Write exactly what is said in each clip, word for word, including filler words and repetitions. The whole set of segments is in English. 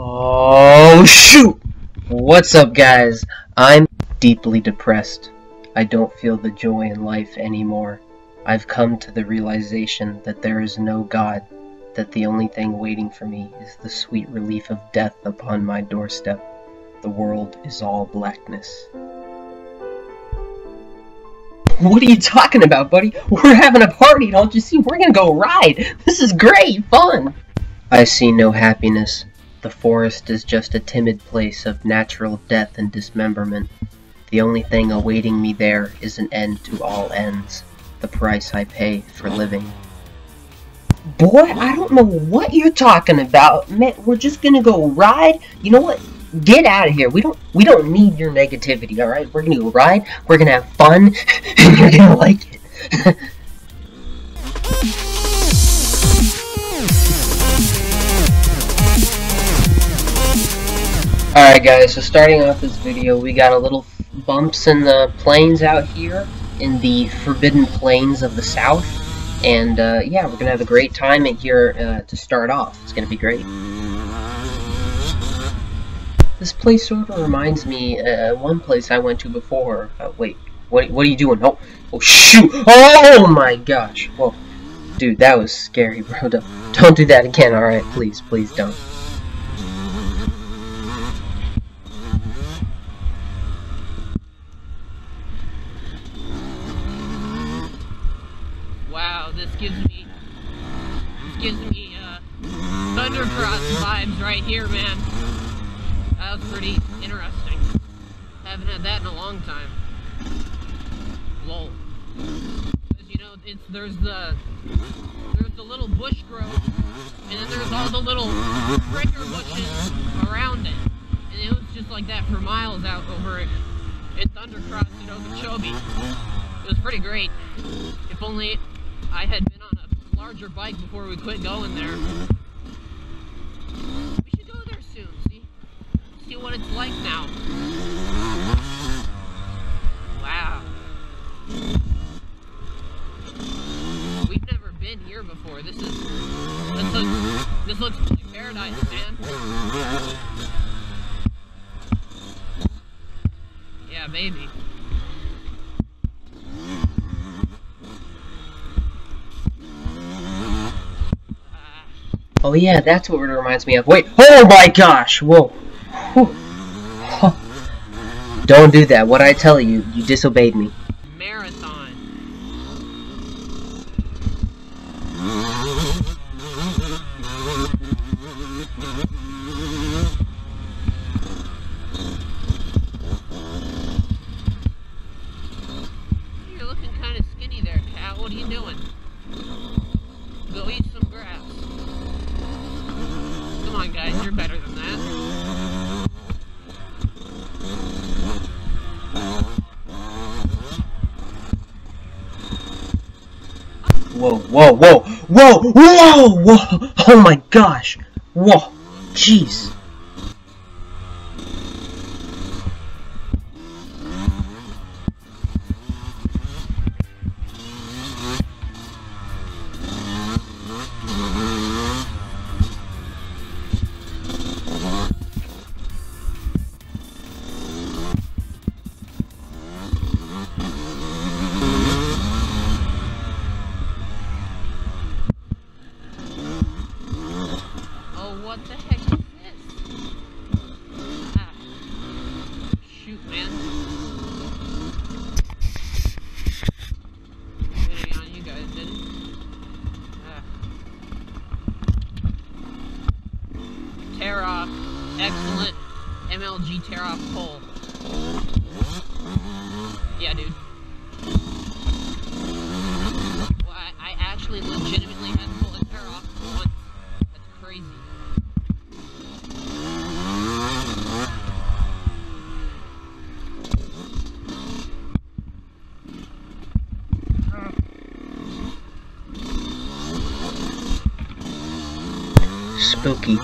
Oh shoot! What's up, guys? I'm deeply depressed. I don't feel the joy in life anymore. I've come to the realization that there is no God, that the only thing waiting for me is the sweet relief of death upon my doorstep. The world is all blackness. What are you talking about, buddy? We're having a party, don't you see? We're gonna go ride! This is great fun! I see no happiness. The forest is just a timid place of natural death and dismemberment. The only thing awaiting me there is an end to all ends. The price I pay for living. Boy, I don't know what you're talking about. Man, we're just gonna go ride? You know what? Get out of here. We don't we don't need your negativity, alright? We're gonna go ride, we're gonna have fun, and you're gonna like it. Alright guys, so starting off this video, we got a little bumps in the plains out here in the forbidden plains of the south. And uh, yeah, we're gonna have a great time in here uh, to start off. It's gonna be great. This place sort of reminds me uh, one place I went to before. Uh, wait, what, what are you doing? Oh, oh shoot! Oh my gosh! Whoa, dude, that was scary, bro. Don't, don't do that again, alright? Please, please don't. Wow, this gives me, this gives me, uh, Thundercross vibes right here, man. That was pretty interesting. Haven't had that in a long time. Lol. Because, you know, it's, there's the, there's the little bush growth, and then there's all the little breaker bushes around it. And it was just like that for miles out over it in Thundercross and Okeechobee. It was pretty great. If only I had been on a larger bike before we quit going there. We should go there soon, see? See what it's like now. Wow. We've never been here before. This is... This looks... This looks like paradise, man. Yeah, maybe. Oh yeah, that's what it reminds me of. Wait, oh my gosh, whoa. Whew. Don't do that. What I tell you, you disobeyed me. Marathon. You're looking kind of skinny there, Cat. What are you doing? Go eat some grass. Come on, guys, you're better than that. Whoa, whoa, whoa, whoa, whoa, whoa! Oh my gosh! Whoa, jeez. What the heck is this? Ah. Shoot, man. Hitting on you guys, didn't it? Ah. Tear off. Excellent M L G tear off pole. Yeah, dude. Well, I, I actually legitimately had to pull a tear off once. That's crazy. Spooky.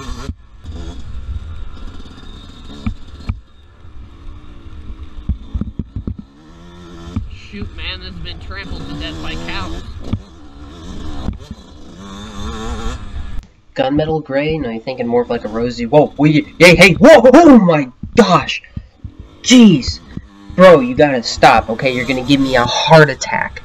Shoot, man, this has been trampled to death by cows. gunmetal gray? No, you're thinking more of like a rosy... Whoa, wait, hey, hey, whoa, oh my gosh! Jeez! Bro, you gotta stop, okay? You're gonna give me a heart attack.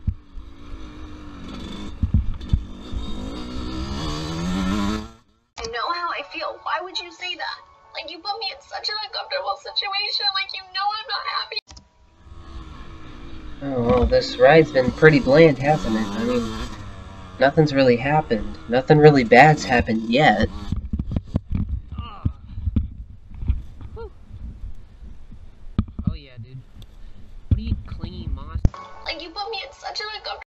I know how I feel. Why would you say that? Like, you put me in such an uncomfortable situation. Like, you know I'm not happy. Oh, well, this ride's been pretty bland, hasn't it? I mean, nothing's really happened. Nothing really bad's happened yet. Oh yeah, dude. What are you clingy moss? Like, you put me in such an uncomfortable...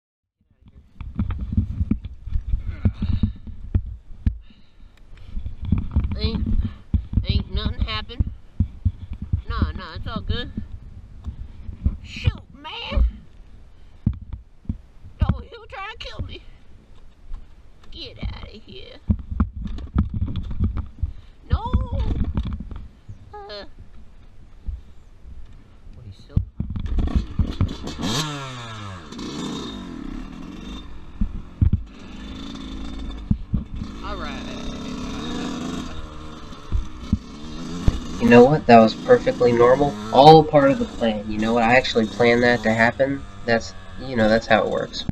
Ain't, ain't nothing happened. Nah, nah, it's all good. Shoot, man! Oh, he'll try to kill me. Get out of here. No! Uh... What, he's still... Alright. You know what? That was perfectly normal. All a part of the plan. You know what? I actually planned that to happen. That's, you know, that's how it works.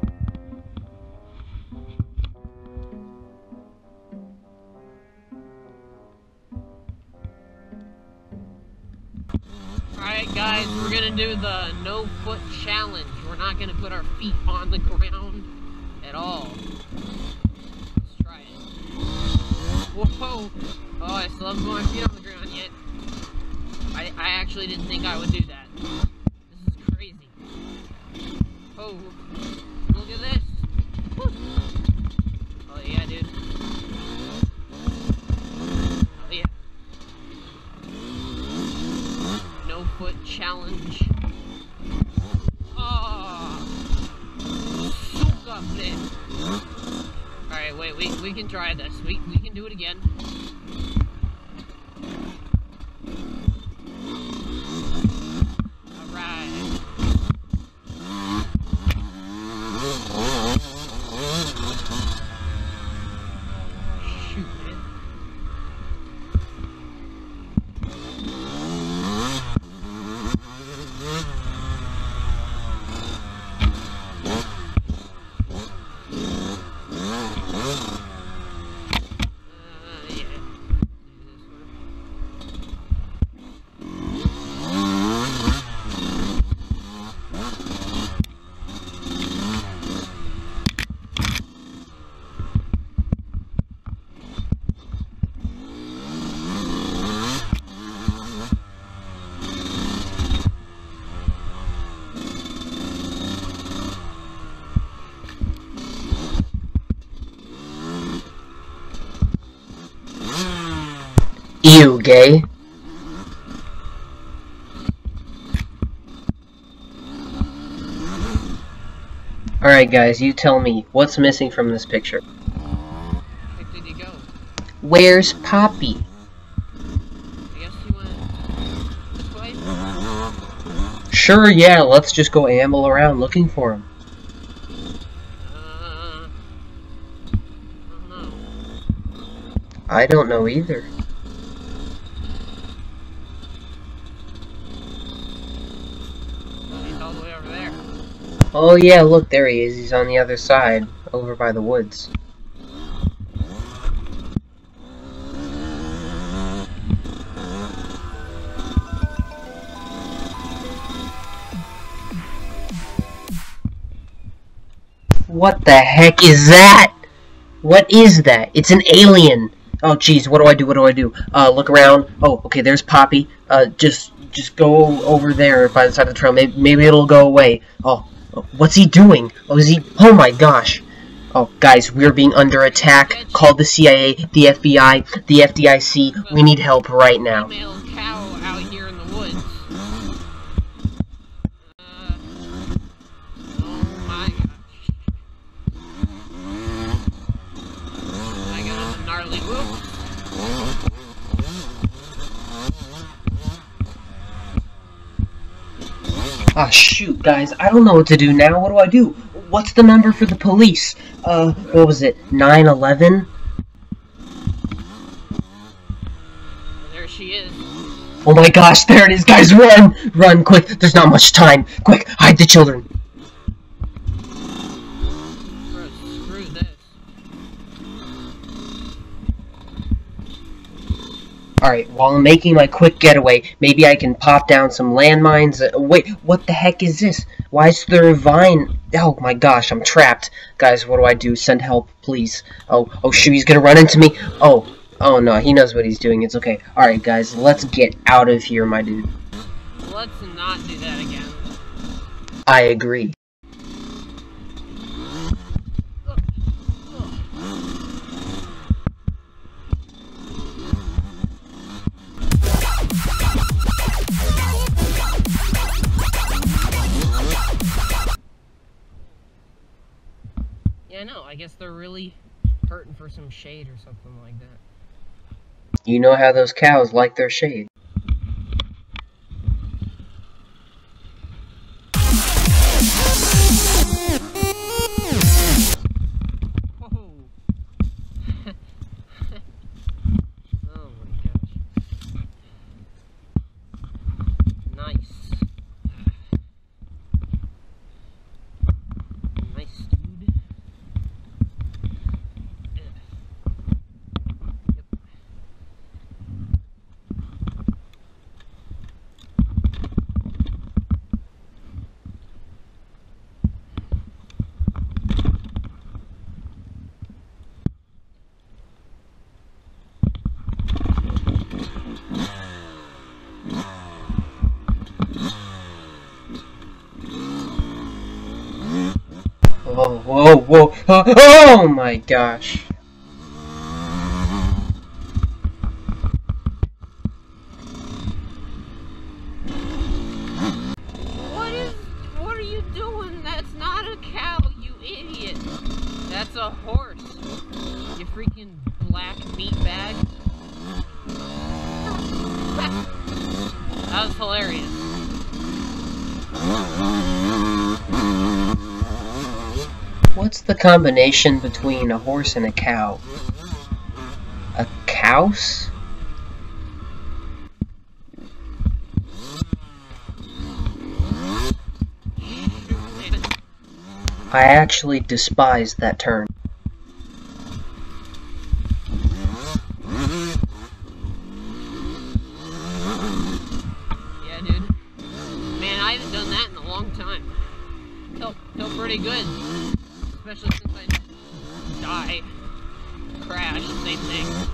Alright guys, we're gonna do the no foot challenge. We're not gonna put our feet on the ground at all. Let's try it. Whoa! Oh, I still haven't put my feet on the ground yet. I, I actually didn't think I would do that. This is crazy. Oh, look at this. Woo. Oh yeah, dude. Oh yeah. No foot challenge. Oh, soak up this. Alright, wait, we, we can try this. We, we can do it again. Alright. Shoot it. Ew, gay. Alright guys, you tell me, what's missing from this picture? Where did he go? Where's Poppy? I guess he went this way? Sure, yeah, let's just go amble around looking for him. Uh, I don't know. I don't know either. He's all the way over there. Oh yeah, look, there he is. He's on the other side, over by the woods. What the heck is that? What is that? It's an alien. Oh jeez, what do I do? What do I do? Uh, look around. Oh, okay, there's Poppy. Uh, just, just go over there by the side of the trail. Maybe, maybe it'll go away. Oh, what's he doing? Oh, is he? Oh my gosh. Oh, guys, we're being under attack. Call the C I A, the F B I, the F D I C. We need help right now. Female cow out here in the woods. Uh, oh my gosh. I got a gnarly whoop. Ah, shoot, guys, I don't know what to do now. What do I do? What's the number for the police? Uh, what was it? nine eleven? Oh my gosh, there it is, guys, run! Run, quick, there's not much time. Quick, hide the children. Bro, screw this. Alright, while I'm making my quick getaway, maybe I can pop down some landmines. Uh, wait, what the heck is this? Why is there a vine? Oh my gosh, I'm trapped. Guys, what do I do? Send help, please. Oh, oh shoot, he's gonna run into me. Oh, oh no, he knows what he's doing. It's okay. Alright, guys, let's get out of here, my dude. Let's not do that again. I agree. Yeah, I know. I guess they're really hurting for some shade or something like that. You know how those cows like their shade. Whoa. Oh my gosh. Nice. Nice, dude. Whoa, whoa, whoa. Oh my gosh. What is... What are you doing? That's not a cow, you idiot. That's a horse. You freaking black meatbag. That was hilarious. What's the combination between a horse and a cow? A couse? I actually despise that term. Yeah, dude. Man, I haven't done that in a long time. Felt, felt pretty good. Especially since I die. Crash, same thing.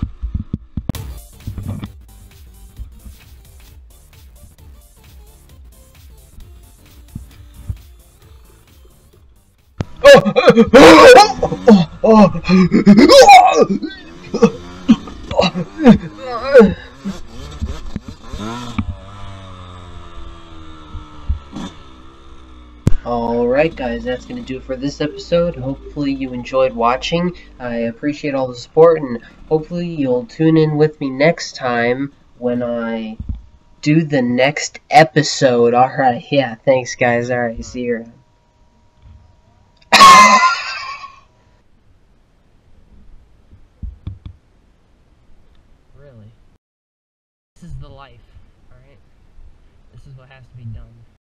Alright guys, that's going to do it for this episode. Hopefully you enjoyed watching. I appreciate all the support, and hopefully you'll tune in with me next time when I do the next episode. Alright, yeah, thanks guys. Alright, see you around. Really? This is the life, alright? This is what has to be done.